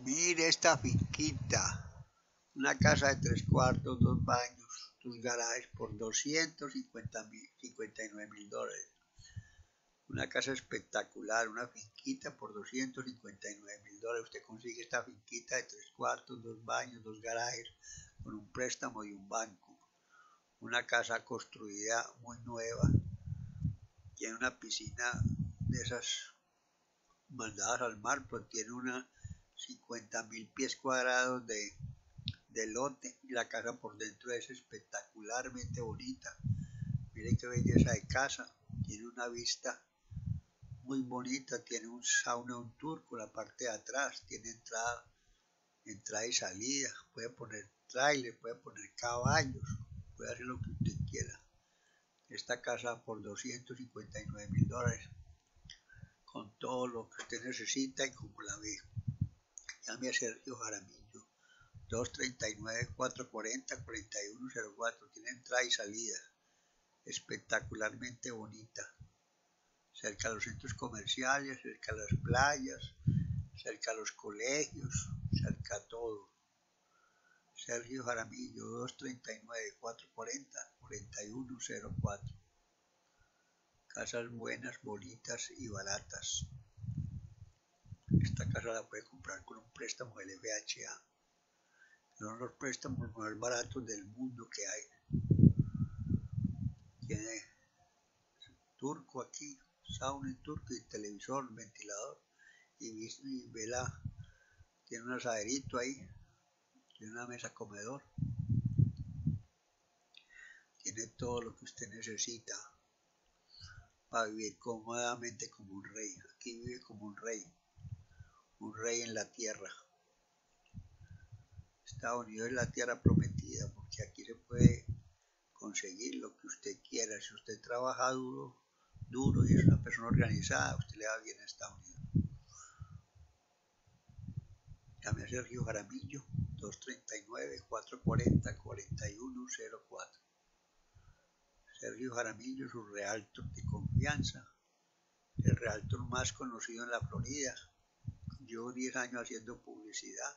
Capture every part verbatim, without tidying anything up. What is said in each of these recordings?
Mire esta finquita, una casa de tres cuartos, dos baños, dos garajes por doscientos cincuenta y nueve mil dólares. Una casa espectacular, una finquita por doscientos cincuenta y nueve mil dólares. Usted consigue esta finquita de tres cuartos, dos baños, dos garajes, con un préstamo y un banco. Una casa construida muy nueva. Tiene una piscina de esas mandadas al mar, pero tiene una cincuenta mil pies cuadrados de, de lote, y la casa por dentro es espectacularmente bonita. Mire qué belleza de casa, tiene una vista muy bonita, tiene un sauna, un turco, la parte de atrás, tiene entrada, entrada y salida, puede poner trailer, puede poner caballos, puede hacer lo que usted quiera. Esta casa por doscientos cincuenta y nueve mil dólares, con todo lo que usted necesita y como la ve. Llame a Sergio Jaramillo, dos tres nueve, cuatro cuatro cero, cuatro uno cero cuatro, tiene entrada y salida, espectacularmente bonita, cerca de los centros comerciales, cerca de las playas, cerca de los colegios, cerca de todo. Sergio Jaramillo, dos tres nueve, cuatro cuatro cero, cuatro uno cero cuatro. Casas buenas, bonitas y baratas. Esta casa la puede comprar con un préstamo del F H A. Son los préstamos más baratos del mundo que hay. Tiene turco aquí, sauna en turco y televisor, ventilador y, y vela. Tiene un asaderito ahí, tiene una mesa comedor. Tiene todo lo que usted necesita para vivir cómodamente como un rey. Aquí vive como un rey, un rey en la tierra. Estados Unidos es la tierra prometida, porque aquí se puede conseguir lo que usted quiera. Si usted trabaja duro, duro y es una persona organizada, usted le va bien a Estados Unidos. Llame a Sergio Jaramillo, dos tres nueve, cuatro cuatro cero, cuatro uno cero cuatro. Sergio Jaramillo, su realtor de confianza, el realtor más conocido en la Florida. Llevo diez años haciendo publicidad.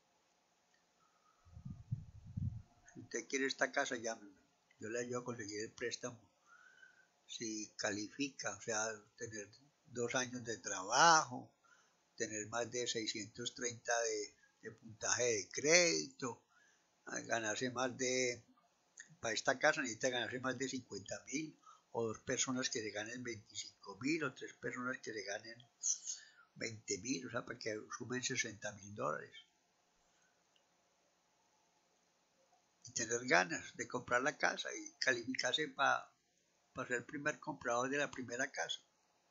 Si usted quiere esta casa, llámeme. Yo le ayudo a conseguir el préstamo. Si califica, o sea, tener dos años de trabajo, tener más de seiscientos treinta de, de puntaje de crédito, ganarse más de, para esta casa necesita ganarse más de cincuenta mil, o dos personas que se ganen veinticinco mil, o tres personas que se ganen veinte mil, o sea, para que sumen sesenta mil dólares. Y tener ganas de comprar la casa y calificarse para pa ser el primer comprador de la primera casa.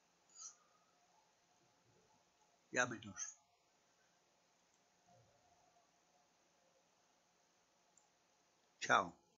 Llámenos. Chao.